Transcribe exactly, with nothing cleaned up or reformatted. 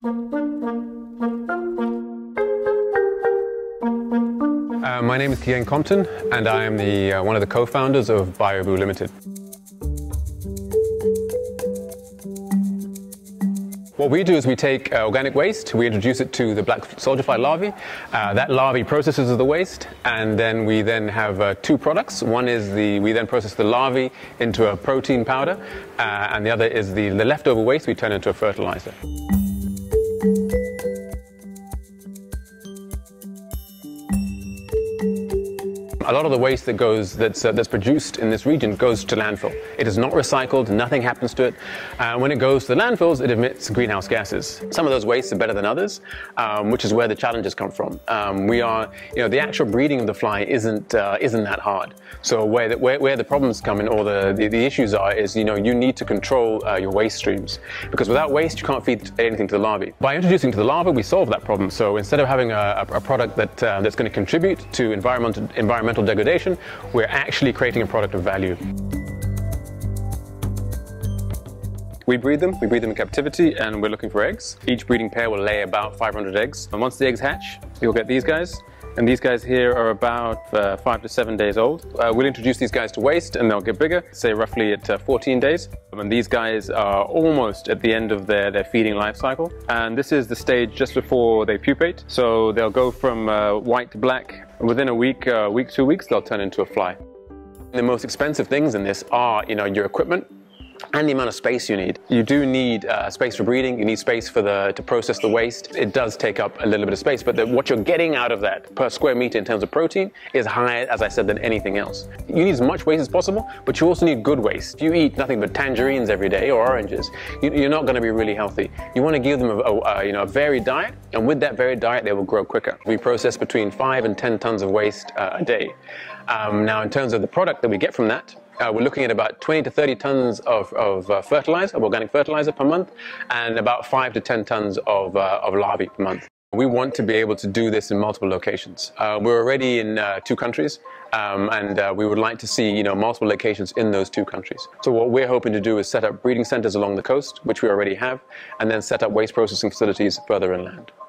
Uh, my name is Kian Compton, and I am the, uh, one of the co-founders of Bio Buu Limited. What we do is we take uh, organic waste, we introduce it to the black soldier fly larvae. Uh, that larvae processes the waste, and then we then have uh, two products. One is the, we then process the larvae into a protein powder, uh, and the other is the, the leftover waste we turn into a fertilizer. A lot of the waste that goes, that's, uh, that's produced in this region goes to landfill. It is not recycled, nothing happens to it. Uh, when it goes to the landfills, it emits greenhouse gases. Some of those wastes are better than others, um, which is where the challenges come from. Um, we are, you know, the actual breeding of the fly isn't, uh, isn't that hard. So where the, where, where the problems come in, or the, the, the issues are, is, you know, you need to control uh, your waste streams. Because without waste, you can't feed anything to the larvae. By introducing to the larvae, we solve that problem. So instead of having a, a product that, uh, that's going to contribute to environmental, environmental degradation, we're actually creating a product of value. We breed them, we breed them in captivity, and we're looking for eggs. Each breeding pair will lay about five hundred eggs. And once the eggs hatch, you'll get these guys. And these guys here are about uh, five to seven days old. Uh, we'll introduce these guys to waste and they'll get bigger, say roughly at uh, fourteen days. And these guys are almost at the end of their, their feeding life cycle. And this is the stage just before they pupate. So they'll go from uh, white to black. Within a week, uh, week, two weeks, they'll turn into a fly. The most expensive things in this are, you know, your equipment and the amount of space you need. You do need uh, space for breeding, you need space for the, to process the waste. It does take up a little bit of space, but the, what you're getting out of that per square meter in terms of protein is higher, as I said, than anything else. You need as much waste as possible, but you also need good waste. If you eat nothing but tangerines every day or oranges, you, you're not going to be really healthy. You want to give them a, a, a, you know, a varied diet, and with that varied diet, they will grow quicker. We process between five and ten tons of waste uh, a day. Um, now, in terms of the product that we get from that, Uh, we're looking at about twenty to thirty tons of, of uh, fertilizer, of organic fertilizer per month, and about five to ten tons of, uh, of larvae per month. We want to be able to do this in multiple locations. Uh, we're already in uh, two countries, um, and uh, we would like to see, you know, multiple locations in those two countries. So what we're hoping to do is set up breeding centers along the coast, which we already have, and then set up waste processing facilities further inland.